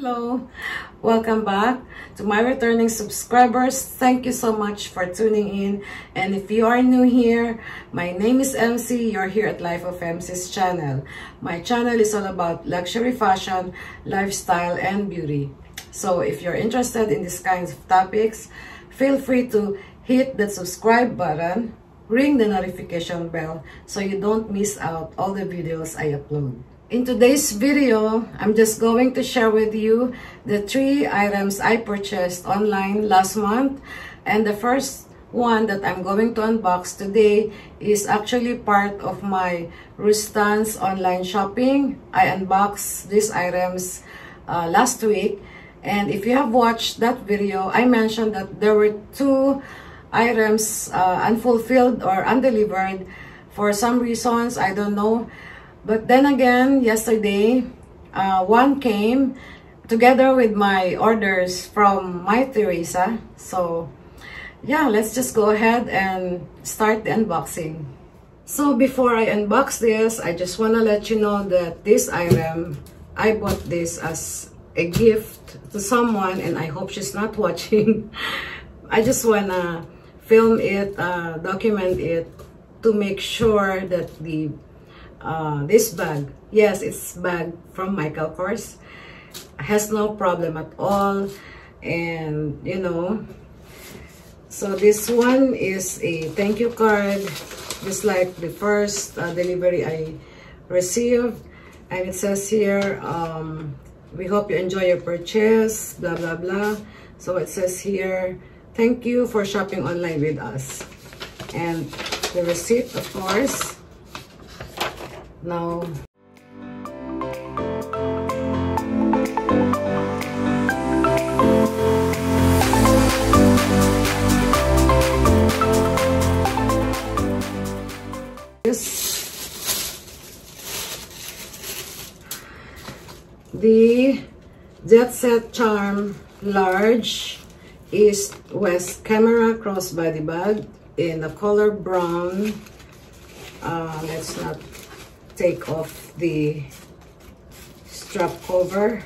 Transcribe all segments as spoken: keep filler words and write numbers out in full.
Hello, welcome back to my returning subscribers. Thank you so much for tuning in. And if you are new here, my name is M C. You're here at Life of M C's channel. My channel is all about luxury fashion, lifestyle, and beauty. So if you're interested in these kinds of topics, feel free to hit that subscribe button, ring the notification bell so you don't miss out all the videos I upload. In today's video, I'm just going to share with you the three items I purchased online last month. And the first one that I'm going to unbox today is actually part of my VUITTON's online shopping. I unboxed these items uh, last week. And if you have watched that video, I mentioned that there were two items uh, unfulfilled or undelivered for some reasons, I don't know. But then again, yesterday, uh, one came together with my orders from my Teresa. So yeah, let's just go ahead and start the unboxing. So before I unbox this, I just want to let you know that this item, I bought this as a gift to someone, and I hope she's not watching. I just want to film it, uh, document it, to make sure that the Uh, this bag, yes, it's bag from Michael Kors, has no problem at all. And you know, so this one is a thank you card, just like the first uh, delivery I received. And it says here, um, we hope you enjoy your purchase, blah blah blah. So it says here, thank you for shopping online with us. And the receipt, of course. Now, this, the Jet Set Charm Large East West Camera Crossbody Bag in the color brown. Uh, let's not take off the strap cover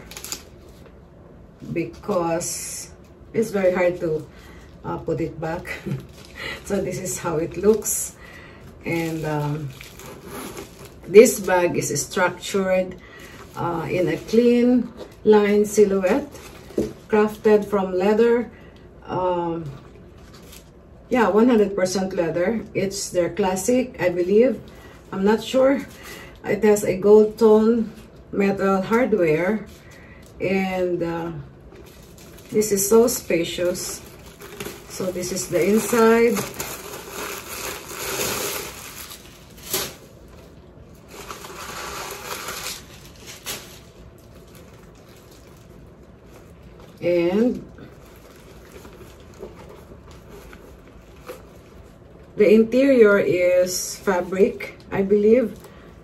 because it's very hard to uh, put it back. So this is how it looks. And um, this bag is structured uh, in a clean line silhouette, crafted from leather. Um, yeah, one hundred percent leather. It's their classic, I believe. I'm not sure. It has a gold tone metal hardware, and uh, this is so spacious. So this is the inside. And the interior is fabric, I believe.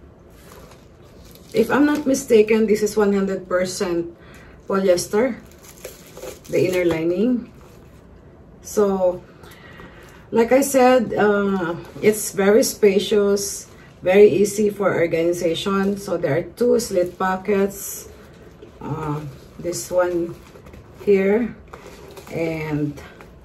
If I'm not mistaken, this is one hundred percent polyester, the inner lining. So, like I said, uh, it's very spacious, very easy for organization. So there are two slit pockets. Uh, this one here, and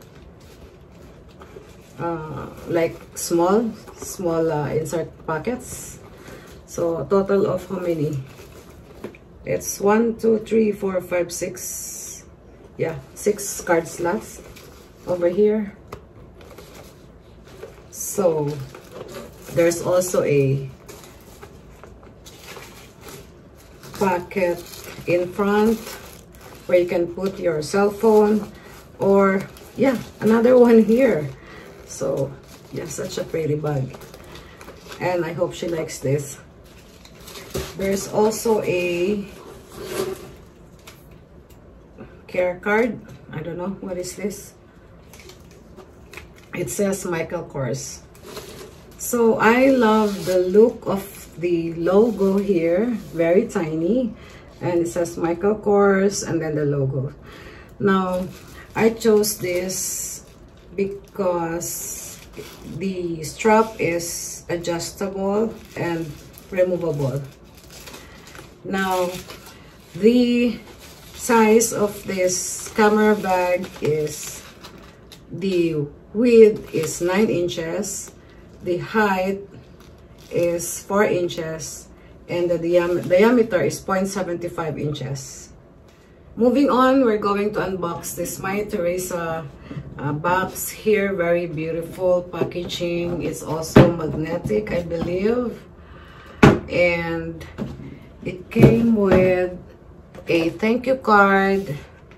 uh, like small, small uh, insert pockets. So a total of how many? It's one, two, three, four, five, six. Yeah, six card slots over here. So there's also a pocket in front where you can put your cell phone, or yeah, another one here. So yeah, such a pretty bag, and I hope she likes this. There's also a care card. I don't know, what is this? It says Michael Kors. So I love the look of the logo here, very tiny, and it says Michael Kors and then the logo. Now I chose this because the strap is adjustable and removable. Now, the size of this camera bag is, the width is nine inches, the height is four inches, and the diam diameter is zero point seven five inches. Moving on, we're going to unbox this My Teresa uh, box here. Very beautiful packaging. It's also magnetic, I believe. And it came with a thank you card.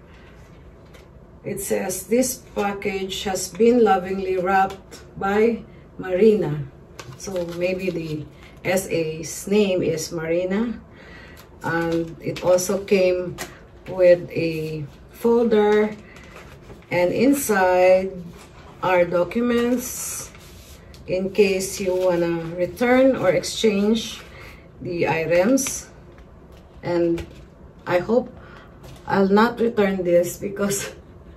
It says, this package has been lovingly wrapped by Marina. So maybe the S A's name is Marina. And it also came with a folder, and inside are documents in case you wanna return or exchange the items. And I hope I'll not return this because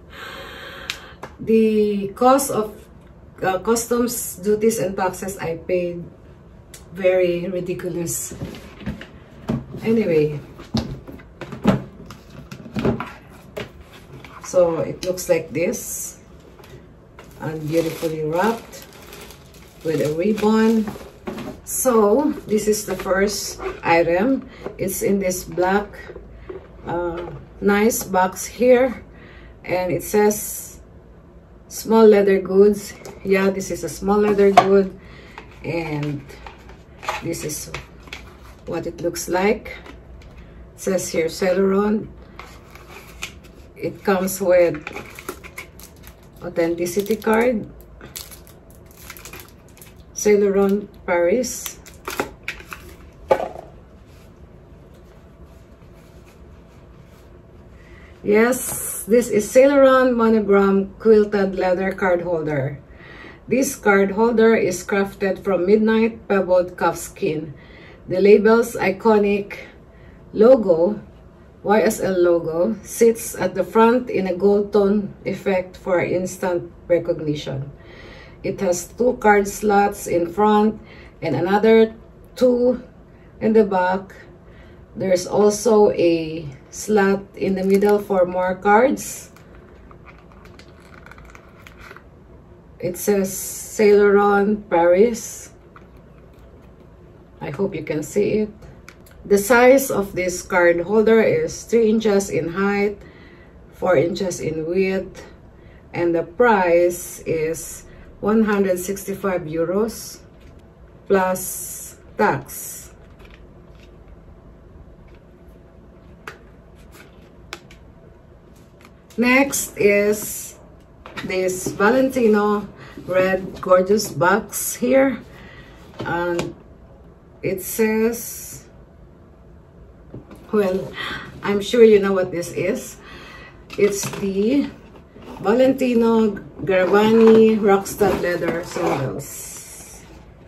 the cost of uh, customs duties and taxes I paid, very ridiculous. Anyway, so it looks like this, and beautifully wrapped with a ribbon. So this is the first item. It's in this black uh, nice box here, and it says small leather goods. Yeah, this is a small leather good, and this is what it looks like. It says here Laurent. It comes with authenticity card, Laurent Paris. Yes, this is Laurent monogram quilted leather card holder. This card holder is crafted from midnight pebbled calf skin. The label's iconic logo, Y S L logo, sits at the front in a gold tone effect for instant recognition. It has two card slots in front and another two in the back. There's also a slot in the middle for more cards. It says Laurent Paris. I hope you can see it. The size of this card holder is three inches in height, four inches in width, and the price is one hundred sixty-five euros plus tax. Next is this Valentino red gorgeous box here, and it says, well, I'm sure you know what this is. It's the Valentino Garavani Rockstud leather sandals.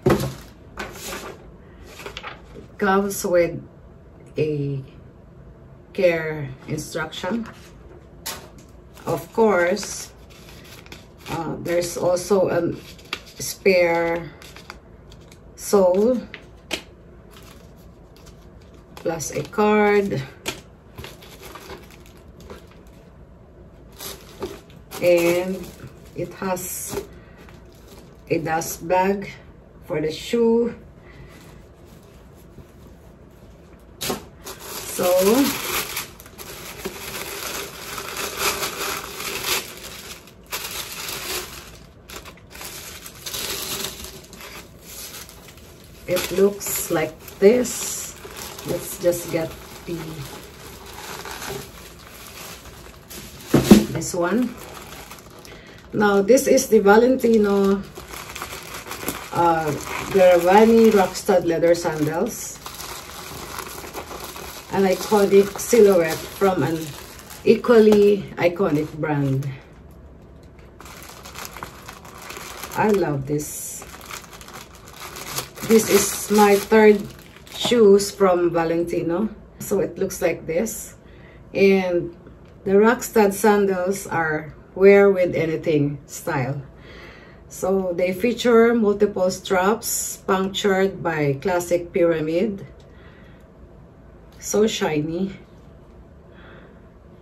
It comes with a care instruction. Of course, uh, there's also a spare sole plus a card, and it has a dust bag for the shoe. So it looks like this. Let's just get the this one. Now this is the Valentino uh, Garavani Rockstud leather sandals, an iconic silhouette from an equally iconic brand. I love this. This is my third shoes from Valentino. So it looks like this. And the Rockstud sandals are wear with anything style. So they feature multiple straps punctured by classic pyramid. So shiny.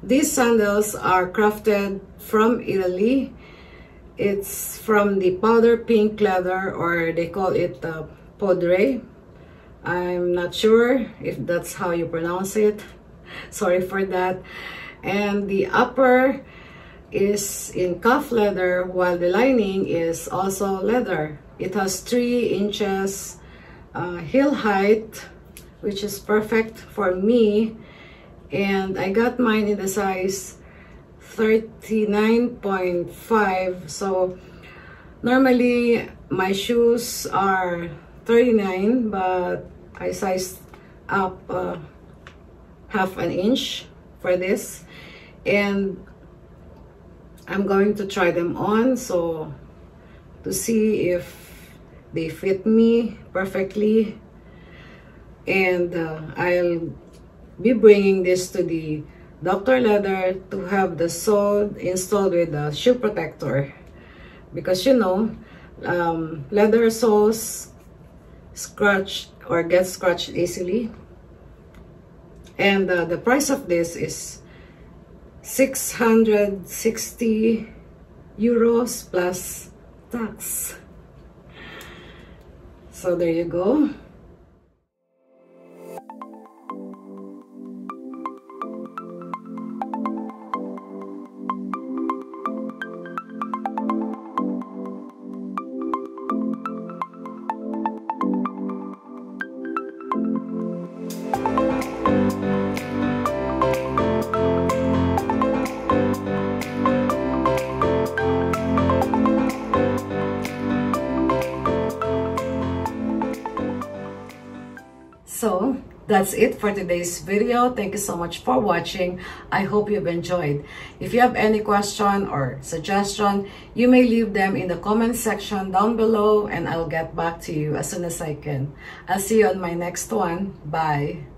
These sandals are crafted from Italy. It's from the powder pink leather, or they call it uh, podre. I'm not sure if that's how you pronounce it. Sorry for that. And the upper is in calf leather, while the lining is also leather. It has three inches uh, heel height, which is perfect for me. And I got mine in the size thirty-nine point five. So normally my shoes are thirty-nine, but I sized up uh, half an inch for this, and I'm going to try them on so to see if they fit me perfectly. And uh, I'll be bringing this to the Doctor Leather to have the sole installed with the shoe protector, because you know um, leather soles scratch or get scratched easily. And uh, the price of this is six hundred sixty euros plus tax. So there you go. So that's it for today's video. Thank you so much for watching. I hope you've enjoyed. If you have any question or suggestion, you may leave them in the comment section down below, and I'll get back to you as soon as I can. I'll see you on my next one. Bye.